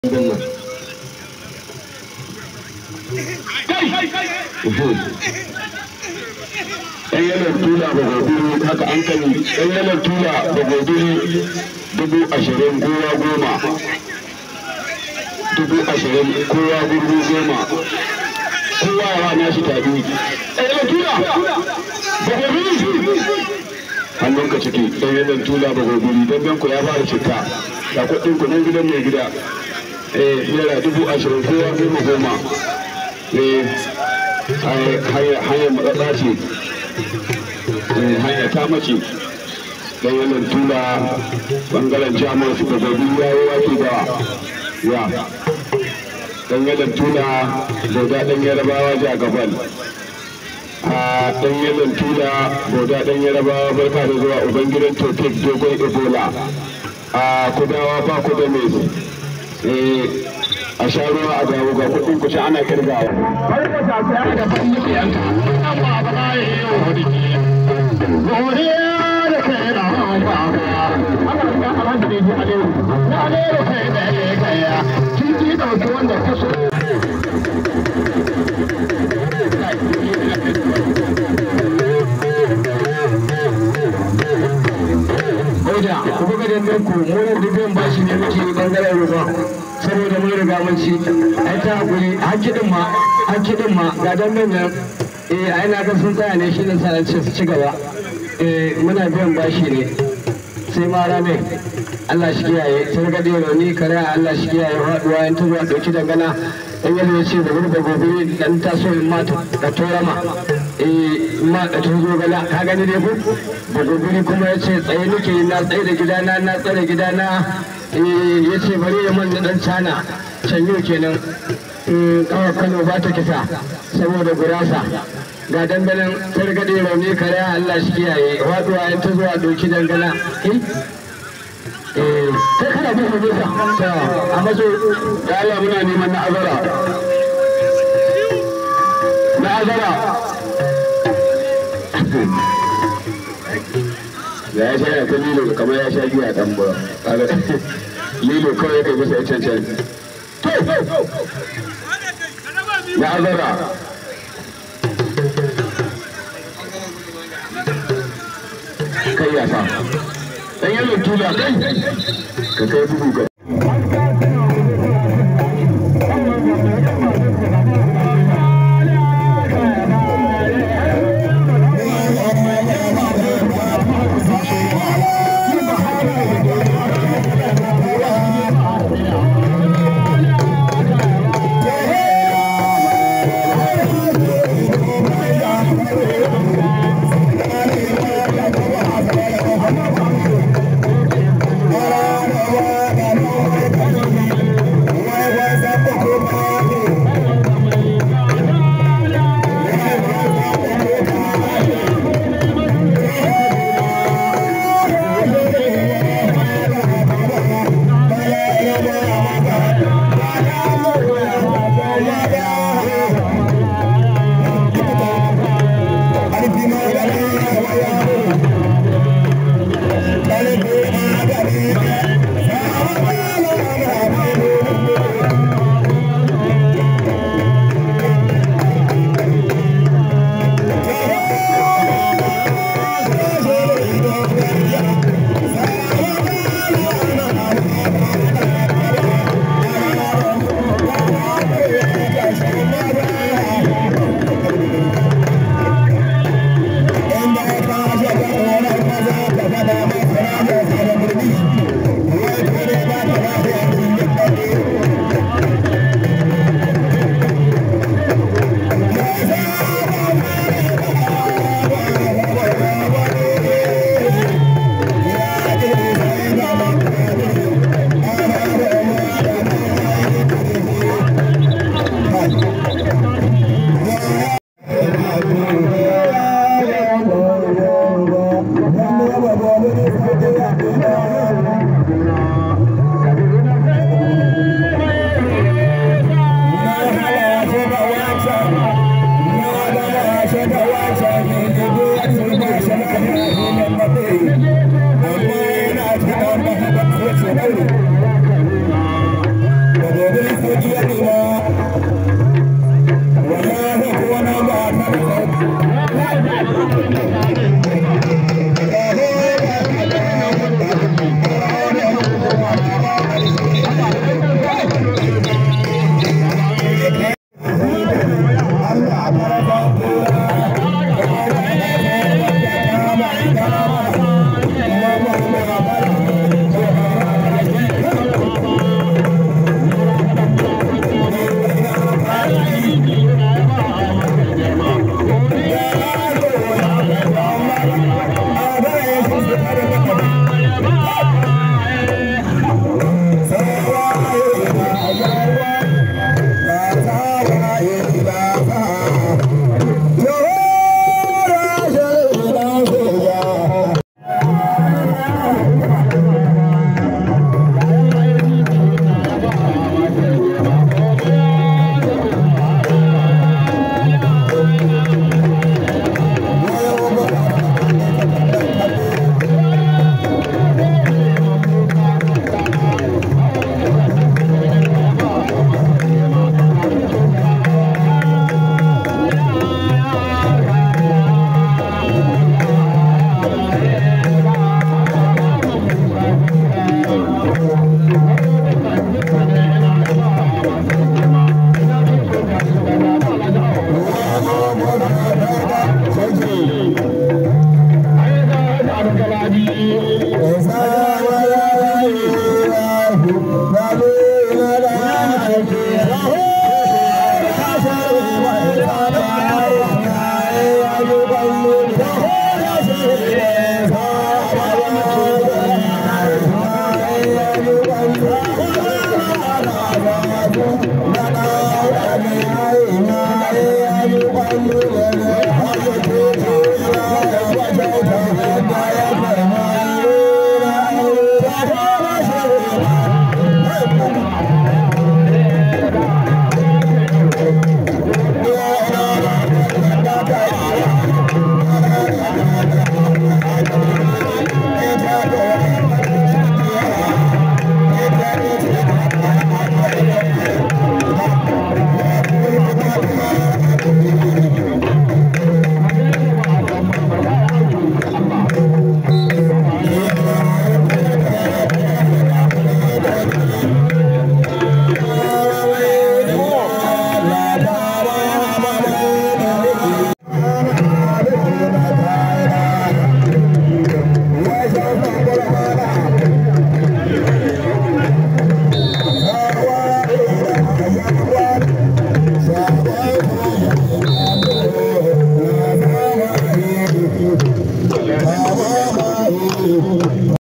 ɗan yanar tula da gobe haka an kai ɗan yanar tula da gobe 20,000 kowa 10 20,000 kowa 10 kowa yawa na shi tabi ɗan yanar tula da gobe hannun ka ciki ɗan yanar tula da gobe don banku ya fara cika da kuɗin ku nan gidan mai gida naira 20,000 kowa 10 hanyar matsatsa ce hanya ta mace dan yanar tula bangaren jamus da gobe yayi wake da ya dan yanar tula goda dan yarabawa ja gaban a dan yanar tula goda dan yarabawa barka da zuwa ubangidan tofik dogon ebola a kudawa ba ku da mes a sha ruwa a dawo ga kudin kuce ana kirgawa. Har da ta sai da fanni yanka amma ba za yi wuri. Godiya da kai na ba. Ana ga alhamdulillah alaihi. Na alaihi kai da kai ya. Kiki da wanda ka so. Oja, ku buga da ku mu ne dubin bashi ne muke bangaren ruwa. Saboda mun riga mun ci ai ta hakuri hakidin ma ga dan nan ai na ga sun tsaya ne shi ne sanan ce su ci gaba muna biyan bashi ne sai ma rame Allah shi kiyaye sai ga dai rauni kare Allah shi kiyaye faduwa in ta zuwa dauki dangana dan yanzu ya ce da gurbe gobe dan taso in ma da torama ma da tozo gala ka gani dai ko da gobe kuma ya ce tsaye nake na tsaye da gidana na tsare gidana ya ce bari ya manna dan cana can yau kenan kawai Kano ba ta kisa saboda gurasa ga dandanan targaɗe rauni kare Allah shi kiyaye waduwa ya ta zuwa doki dangana kai kana bin hujjata a maso da Allah muna neman na azara da ya sha ta lilo kamar ya sha giya dan ba lilo kawai ya kai masa ya cancan na azara kai ya sa dan yalo tula kai ka kai bugu ga na